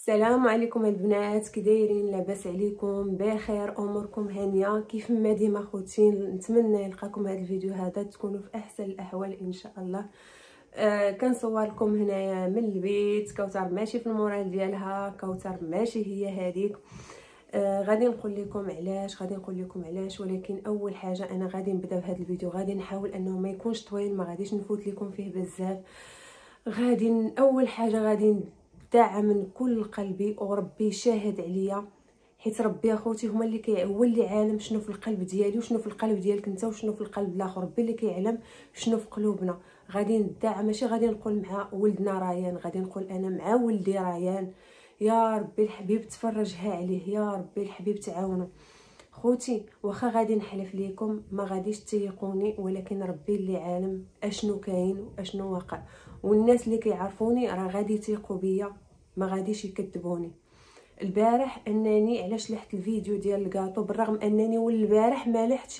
السلام عليكم البنات، كي دايرين؟ لاباس عليكم؟ بخير؟ اموركم هانيه؟ كيف ما ديما خوتي. نتمنى يلقاكم هذا الفيديو هذا تكونوا في احسن الاحوال ان شاء الله. كنصور لكم هنايا من البيت. كوثر ماشي في المورال ديالها، كوثر ماشي هي هذيك. غادي نقول لكم علاش، ولكن اول حاجه انا غادي نبدا بهذا الفيديو. غادي نحاول انه ما يكونش طويل، ما غاديش نفوت لكم فيه بزاف. اول حاجه غادي داعه من كل قلبي، وربي شاهد عليا، حيت ربي اخوتي هو اللي عالم شنو في القلب ديالي وشنو في القلب ديالك انت وشنو في القلب الاخر. ربي اللي كيعلم شنو في قلوبنا. غادي ندعى، ماشي غادي نقول مع ولدنا ريان، غادي نقول انا مع ولدي ريان. يا ربي الحبيب تفرجها عليه، يا ربي الحبيب تعاونو. خوتي واخا غادي نحلف ليكم ما غاديش تيقوني، ولكن ربي اللي عالم اشنو كاين واشنو واقع، والناس اللي كيعرفوني راه غادي يثيقوا بيا، ما غاديش يكذبوني. البارح انني علاش لحت الفيديو ديال الكاطو، بالرغم انني والبارح ما لحتش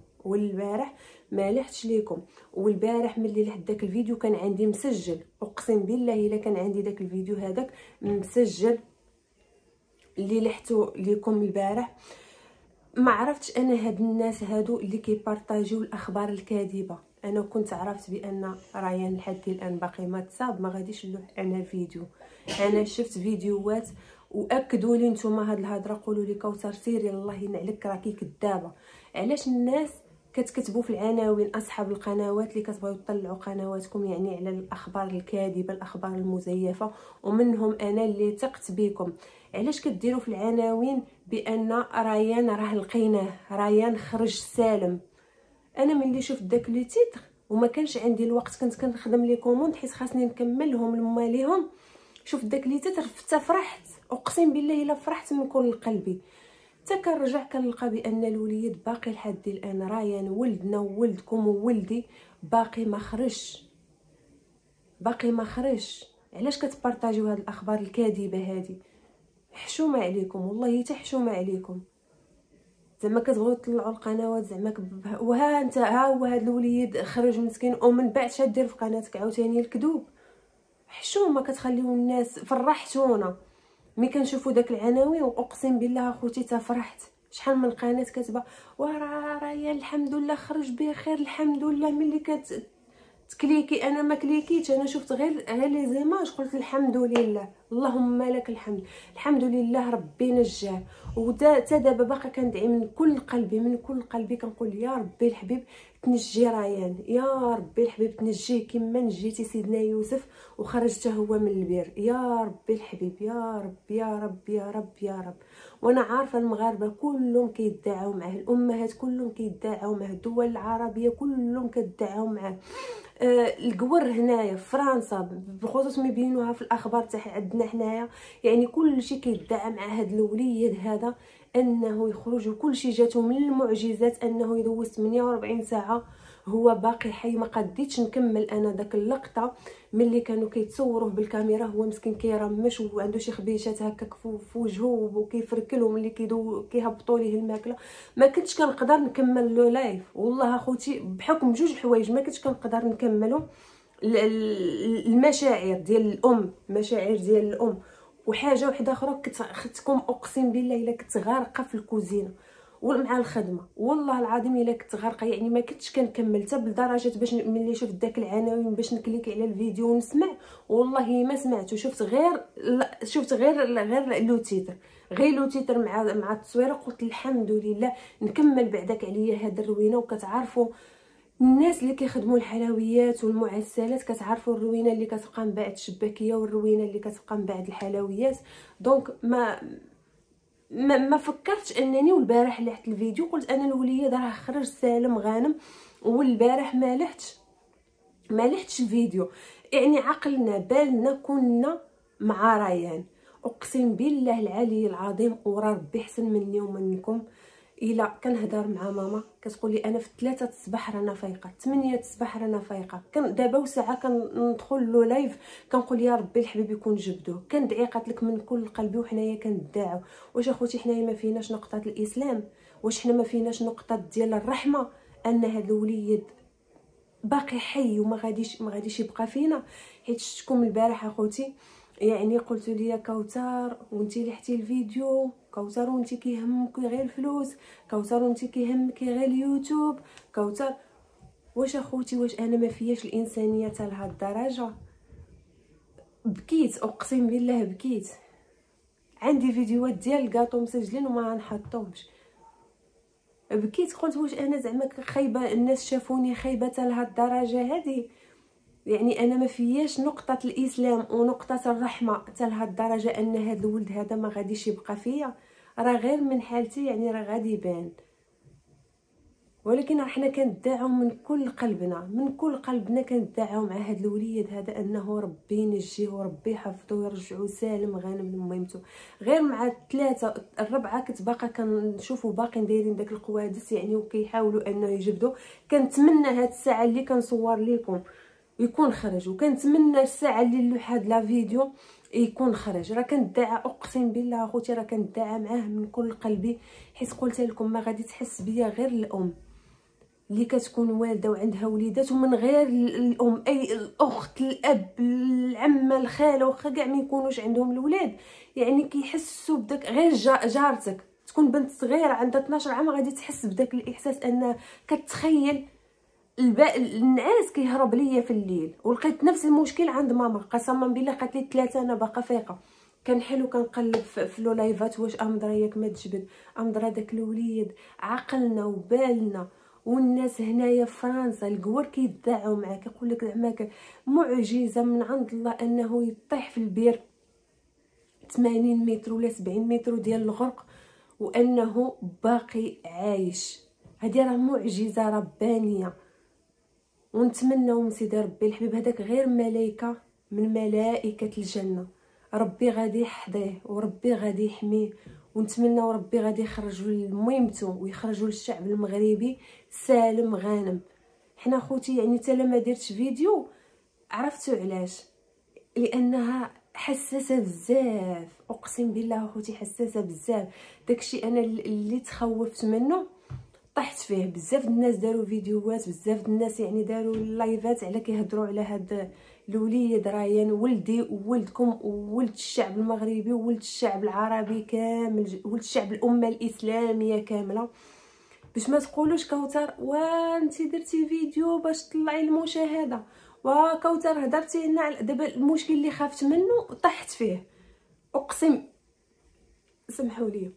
ليكم، والبارح ملي لحت داك الفيديو كان عندي مسجل، اقسم بالله الا كان عندي داك الفيديو هذاك مسجل اللي لحتو ليكم البارح. ما عرفتش انا هاد الناس هادو اللي كيبارطاجيو الاخبار الكاذبه. انا كنت عرفت بان ريان لحد الان باقي ما تصاب، ما غاديش نلوح انا فيديو. انا شفت فيديوهات واكدوا لي نتوما هاد الهضره، قولوا لي كوثر سيري الله ينعلك راكي كذابه. علاش الناس كتكتبوا في العناوين، اصحاب القنوات اللي كتبغيو تطلعوا قنواتكم يعني على الاخبار الكاذبه، الاخبار المزيفه، ومنهم انا اللي ثقت بكم، علاش كديروا في العناوين بان ريان راه لقيناه، ريان خرج سالم؟ انا ملي شفت داك لي تيتر وما كانش عندي الوقت، كنت كنخدم لي كوموند حيت خاصني نكملهم لماليهم، شفت داك لي تيتر فرحت، اقسم بالله الا فرحت من كل قلبي. حتى كنرجع كنلقى بان الوليد باقي لحد الان، ريان ولدنا وولدكم وولدي باقي ما خرج. علاش كتبارطاجيو هاد الاخبار الكاذبه هادي؟ حشومه عليكم والله، حتى حشومه عليكم. زعما كتبغيو تطلعوا القنوات زعما وها انت ها هو هذا الوليد خرج مسكين، ومن بعد شادير في قناتك عاوتاني الكذوب. حشومه كتخليو الناس. فرحتونا ملي كنشوفوا داك العناوين، واقسم بالله اخوتي تفرحت. شحال من قناه كاتبه وراه يا الحمد لله خرج بخير الحمد لله. ملي تكليكي انا ما كليكيتش، انا شفت غير لي زيماج قلت الحمد لله اللهم لك الحمد، الحمد لله ربي نجاه. حتى دابا باقا كندعي من كل قلبي كنقول يا ربي الحبيب تنجي ريان، يا ربي الحبيب تنجيه كما نجيتي سيدنا يوسف وخرجته هو من البير، يا ربي الحبيب، يا رب يا رب يا رب يا رب. وانا عارفه المغاربه كلهم كيدعوا معاه، الامهات كلهم كيدعوا معاه، الدول العربيه كلهم كيدعوا معاه. القور هنايا في فرنسا بخصوص ما يبينوها في الاخبار تاع عندنا حنايا، يعني كل شيء كيدعى مع هذا الوليد هذا انه يخرج، وكل شيء جاتو من المعجزات انه يدوز 48 ساعه هو باقي حي. ما قديتش نكمل انا داك اللقطه ملي كانوا كيتصوروه بالكاميرا، هو مسكين كيرمش وعنده شي خبيشات هكاك في وجهه وكيفركل، وملي كيهبطوا ليه الماكله. ما كنتش كنقدر نكمل لو لايف والله اخوتي، بحكم جوج حوايج ما كنتش كنقدر نكملو. المشاعر ديال الام، وحاجه واحده اخرى كتكون اقسم بالله الا كنت غارقه في الكوزينه ومع الخدمه، والله العظيم الا كنت غارقه، يعني ما كنتش كنكمل حتى لدرجه باش ملي شفت داك العناوين باش نكليكي على الفيديو ونسمع، والله ما سمعت. شفت غير لو تيتر مع التصويره، قلت الحمد لله نكمل بعداك عليا هاد الروينه. وكتعرفوا الناس اللي كيخدموا الحلويات والمعسلات كتعرفوا الروينه اللي كتبقى من بعد الشباكيه والروينه اللي كتبقى من بعد الحلويات. دونك ما فكرتش انني، والبارح لحت الفيديو قلت انا الوليد راه خرج سالم غانم، والبارح ما لحتش الفيديو. يعني عقلنا بالنا كنا مع ريان، اقسم بالله العلي العظيم، ورا ربي احسن مني ومنكم. الا كنهضر مع ماما كتقول لي انا في 3 الصباح رانا فايقه، 8 الصباح رانا فايقه. دابا وساعه كندخل له لايف كنقول يا ربي الحبيب يكون جبدوه، كندعي قالت لك من كل قلبي. وحنايا كندعوا، واش اخوتي حنايا ما فيناش نقطه الاسلام؟ واش حنا ما فيناش نقطه ديال الرحمه ان هذا الوليد باقي حي وما غاديش يبقى فينا؟ حيت شفتكم البارح اخوتي يعني قلت لي كوثر وانتي اللي حتي الفيديو، كوثر وانتي كيهمك غير الفلوس، كوثر وانتي كيهمك غير اليوتيوب، كوثر. واش اخوتي واش انا ما فياش الانسانيه حتى لهاد الدرجه؟ بكيت اقسم بالله بكيت. عندي فيديوهات ديال الكاطو مسجلين وما نحطهمش. بكيت قلت واش انا زعما خايبه، الناس شافوني خايبه حتى لهاد الدرجه هذه؟ يعني انا ما فياش نقطه الاسلام ونقطه الرحمه حتى لهاد الدرجه ان هذا الولد هذا ما غاديش يبقى فيا. راه غير من حالتي يعني راه غادي يبان. ولكن حنا كندعوا من كل قلبنا، من كل قلبنا كندعوا مع هذا الوليد هذا انه ربي ينجيه وربي يحفظه ويرجعو سالم غانم لميمته. غير مع الثلاثه الربعه كنت باقا كنشوفوا باقيين دايرين داك القوادس يعني وكيحاولوا انه يجبدوا. كنتمنى هاد الساعه اللي كنصور لكم يكون خرج، وكنتمنى الساعه اللي نلوح هاد لا فيديو يكون خرج. راه كندعى اقسم بالله اخوتي، راه كندعى معاه من كل قلبي، حيت قلت لكم ما غادي تحس بيا غير الام اللي كتكون والده وعندها وليدات، ومن غير الام اي الاخت الاب العمه الخاله واخا كاع ما يكونوش عندهم الولاد يعني كيحسوا بداك. غير جارتك تكون بنت صغيره عندها 12 عام غادي تحس بداك الاحساس ان كتخيل النعاس كيهرب ليا في الليل. ولقيت نفس المشكل عند ماما قسما بالله. قالت لي 3 انا باقا فايقه كنحل وكنقلب في لو لايفات واش امضرا ياك ما تجبد، امضرا داك الوليد عقلنا وبالنا. والناس هنايا في فرنسا الكور كيدعوا معاه كيقول لك زعما معجزه من عند الله انه يطيح في البير 80 متر ولا 70 متر ديال الغرق وانه باقي عايش. هذه راه معجزه ربانيه. ونتمنوا من سيدي ربي الحبيب هذاك غير ملائكه من ملائكه الجنه، ربي غادي يحظيه وربي غادي يحميه. ونتمنوا ربي غادي يخرجوا لميمته ويخرجوا للشعب المغربي سالم غانم. حنا خوتي يعني حتى ما درتش فيديو عرفتوا علاش؟ لانها حساسه بزاف اقسم بالله اخوتي، حساسه بزاف. داكشي انا اللي تخوفت منه طحت فيه. بزاف الناس داروا فيديوهات، بزاف الناس يعني داروا لايفات على كيهضروا على هاد الوليد ريان ولدي وولدكم وولد الشعب المغربي وولد الشعب العربي كامل، ولد الشعب الامه الاسلاميه كامله. باش ما تقولوش كوثر وانتي درتي فيديو باش تطلعي المشاهده، وكوثر هضرتي لنا دابا المشكل اللي خافت منه طحت فيه. اقسم سمحوا لي،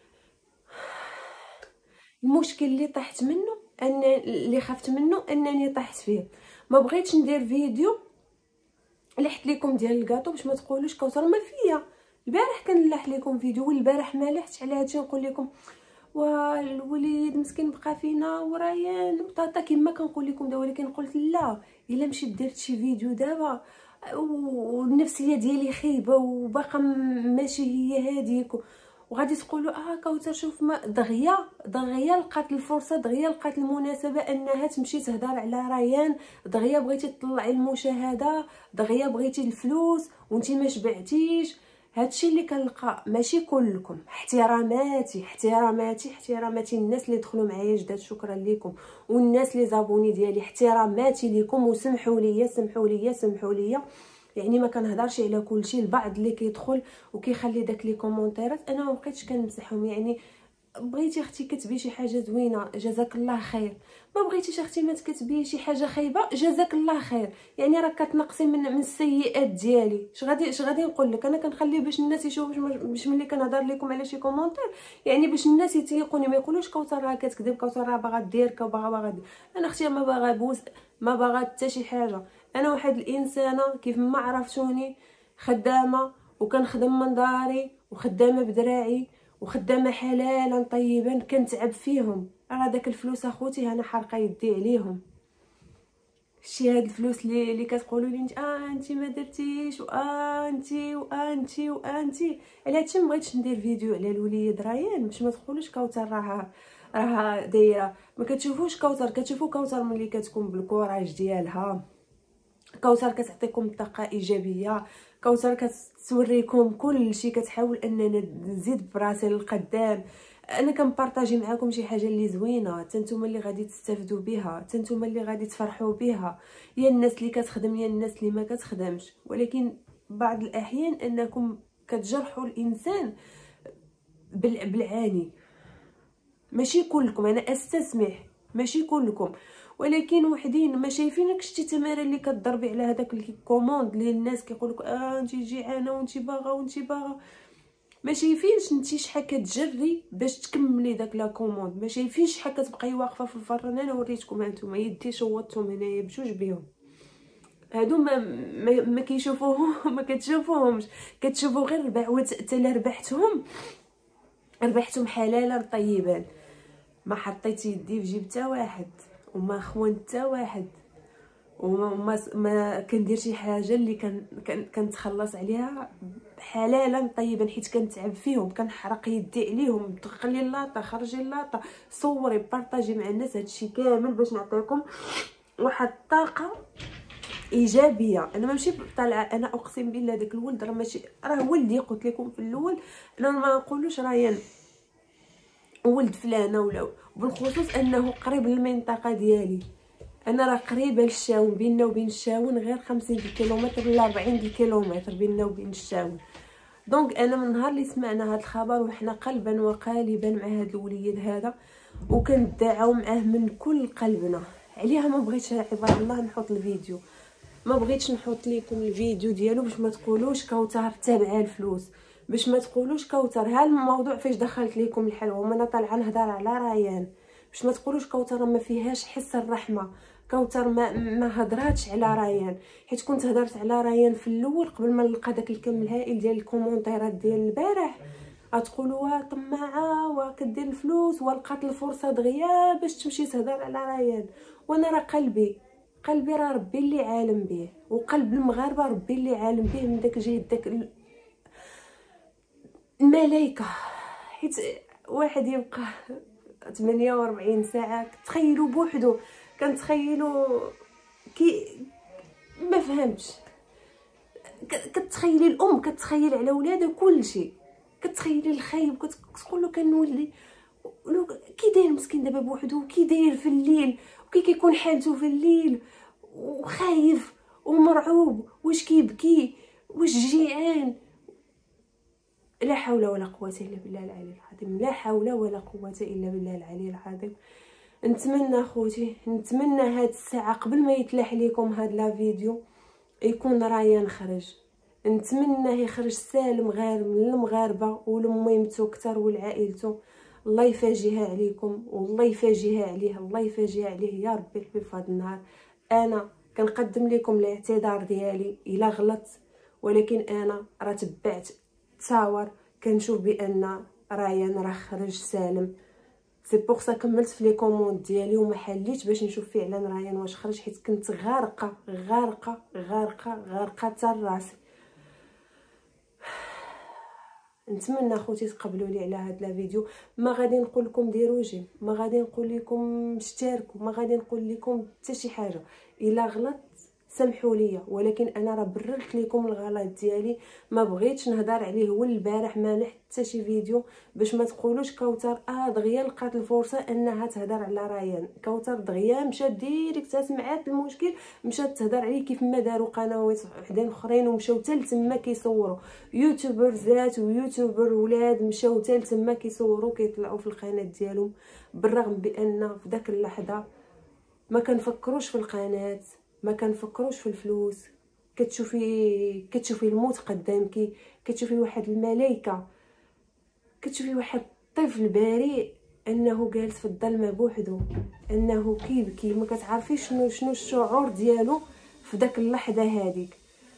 المشكل اللي طحت منه اللي خفت منه انني طحت فيه. ما بغيتش ندير فيديو لحت لكم ديال الكاطو باش ما تقولوش كوثر ما فيا. البارح كنلح لكم فيديو والبارح ما لحتش على هادشي نقول لكم والوليد مسكين بقى فينا وريان طاطا كما كنقول لكم دابا. ولكن قلت لا، الا مشيت درت شي فيديو دابا والنفسيه ديالي خايبه وباقا ماشي هي هذيك وغادي تقولوا كوثر شوف ما دغيا لقات الفرصه، دغيا لقات المناسبه انها تمشي تهضر على ريان، دغيا بغيتي تطلعي المشاهده، دغيا بغيتي الفلوس وانتي ما شبعتيش. هادشي اللي كنلقى ماشي كلكم. احتراماتي احتراماتي احتراماتي الناس اللي دخلوا معايا جداد شكرا لكم، والناس اللي زابوني ديالي احتراماتي لكم. وسمحوا لي سمحوا لي سمحوا لي يعني ما كنهضرش على كلشي. البعض اللي كيدخل وكيخلي داك لي كومونتيرات انا ما بقيتش كنمسحهم. يعني بغيتي اختي كتبي شي حاجه زوينه جزاك الله خير، ما بغيتيش اختي ما تكتبي شي حاجه خايبه جزاك الله خير. يعني راك كتنقصي من السيئات ديالي. اش غادي نقول لك؟ انا كنخلي باش الناس يشوفوا باش ملي كنهضر لكم على شي كومونتير يعني باش الناس يتيقوني ما يقولوش كوثر راه كتكذب، كوثر راه باغا دير باغا دير. انا اختي ما باغا بوس، ما باغا حتى شي حاجه. انا واحد الانسانه كيف ما عرفتوني خدامه وكنخدم من داري وخدامه بدراعي وخدامه حلالا طيبا كنتعب فيهم. راه داك الفلوس اخوتي انا حارقه يدي عليهم. شي هاد الفلوس اللي كتقولوا لي انت ما درتيش وانتي على هادشي ما بغيتش ندير فيديو على الوليد ريان باش ما تقولوش كوثر راه دايره. ما كتشوفوش كوثر، كتشوفوا كوثر ملي كتكون بالكوراج ديالها. كوثر كتعطيكم طاقه ايجابيه، كوثر كتوريكم كل شيء، كتحاول اننا نزيد براسي للقدام. انا كنبارطاجي معاكم شي حاجه اللي زوينه حتى نتوما اللي غادي تستافدوا بها، حتى نتوما اللي غادي تفرحوا بها، يا الناس اللي كتخدم يا الناس اللي ما كتخدمش. ولكن بعض الاحيان انكم كتجرحوا الانسان بالعاني. ماشي كلكم، انا استسمح، ماشي كلكم، ولكن وحدين ما شايفينكش شتي تماره اللي كتضربي على هذاك الكوموند اللي الناس كيقولك انت جيعانه وانت باغا وانت باغا. ما شايفينش انت شحال كتجري باش تكملي داك لا كوموند، ما شايفينش شحال كتبقاي واقفه في الفران. انا وريتكم هانتوما يدي شوطتهم هنايا بجوج بيهم، هادو ما كيشوفوهم ما كتشوفوهمش، كتشوفوا غير البعوات. حتى لا ربحتهم حلالا طيبا، ما حطيت يدي في جيب حتى واحد، وما خوان حتى واحد، وما كندير شي حاجه اللي كنتخلص عليها حلالا طيبا، حيت كنتعب فيهم، كنحرق يدي عليهم. دخلي اللاطه، خرجي اللاطه، صوري، بارطاجي مع الناس هادشي كامل باش نعطيكم واحد الطاقه ايجابيه. انا ماشي طالعه، انا اقسم بالله داك الولد راه ماشي، راه ولدي. قلت لكم في الاول انا ما نقولوش رايان ولد فلانه ولا، بالخصوص انه قريب للمنطقه ديالي. انا راه قريبه للشاون، بيننا وبين الشاون غير 50 كيلومتر ولا 40 كيلومتر بيننا وبين الشاون. دونك انا من نهار اللي سمعنا هذا الخبر وحنا قلبا وقالبا مع هذا الوليد هذا، وكندعاو معاه من كل قلبنا عليها. ما بغيتش عباد الله نحط الفيديو، ما بغيتش نحط لكم الفيديو ديالو باش ما تقولوش كوثر تابعه الفلوس، باش ما تقولوش كوثر ها الموضوع فاش دخلت لكم الحلوه وانا طالعه نهضر على ريان، باش ما تقولوش كوثر ما فيهاش حس الرحمه. كوثر ما هضراتش على ريان، حيت كنت هضرت على ريان في الاول قبل ما نلقى داك الكم الهائل ديال الكومونتيرات ديال البارح. غتقولوا طماعه وكدير الفلوس ولقات الفرصه دغيا باش تمشي تهضر على ريان. وانا راه قلبي راه ربي اللي عالم به، وقلب المغاربه ربي اللي عالم به من داك جهه داك الملائكه. حيت واحد يبقى 48 ساعه كتخيلوا بوحدو، كنتخيلوا ما فهمتش. كتخيلي الام كتخيل على ولادها كل شيء، كتخيلي الخايب كتقول له كنولي كي داير مسكين دابا بوحدو، كي داير في الليل، وكي كيكون حالته في الليل وخايف ومرعوب، واش كيبكي، واش جيعان. لا حول ولا قوه الا بالله العلي العظيم، لا حول ولا قوه الا بالله العلي العظيم. نتمنى خوتي، نتمنى هاد الساعه قبل ما يتلاح لكم هاد لا فيديو يكون ريان خرج. نتمنى يخرج سالم غير من المغاربه ولميمتو كتر ولعائلته. الله يفاجئها عليكم والله يفاجئها عليه، الله يفاجئها عليه يا ربي الحبيب. في هذا النهار انا كنقدم لكم الاعتذار ديالي الا غلط، ولكن انا راه تبعت تصاور كنشوف بان ريان راه خرج سالم. سي بوغ سا كملت في لي كوموند ديالي وما حليت باش نشوف فعلا ريان واش خرج، حيت كنت غارقه غارقه غارقه غارقه حتى راسي. نتمنى خوتي تقبلوا لي على هذا الفيديو. ما غادي نقول لكم ديروا جيم، ما غادي نقول لكم اشتركوا، ما غادي نقول لكم حتى شي حاجه. الا غلط سامحوا لي، ولكن انا راه بررت لكم الغلط ديالي، ما بغيتش نهضر عليه. هو البارح ما حتى شي فيديو باش ما تقولوش كوثر دغيا لقات الفرصه انها تهضر على ريان. كوثر دغيا مشات ديريكت، سمعات المشكل مشات تهضر عليه، كيف ما داروا قنوات وحدين اخرين ومشاو حتى لتما كيصوروا يوتيوبرزات ويوتيوبر ولاد، مشاو حتى لتما كيصوروا كيطلعوا في القناه ديالهم، بالرغم بان في داك اللحظه ما كنفكروش في القناه، ما كنفكروش في الفلوس. كتشوفي الموت قدامك، كتشوفي واحد الملائكه، كتشوفي واحد طفل بريء انه جالس في الظلمه بوحدو، انه كيبكي، ما كتعرفيش شنو الشعور ديالو في داك اللحظه هذيك.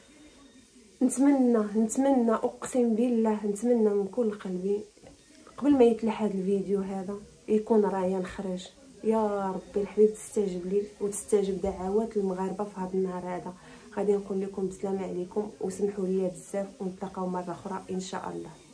نتمنى اقسم بالله، نتمنى من كل قلبي قبل ما يتلاح هذا الفيديو هذا يكون ريان خرج. يا ربي الحبيب تستجب لي وتستجب دعوات المغاربه في هذا النهار هذا. غادي نقول لكم بسلامه عليكم وسمحوا لي بزاف، ونتلاقاو مره اخرى ان شاء الله.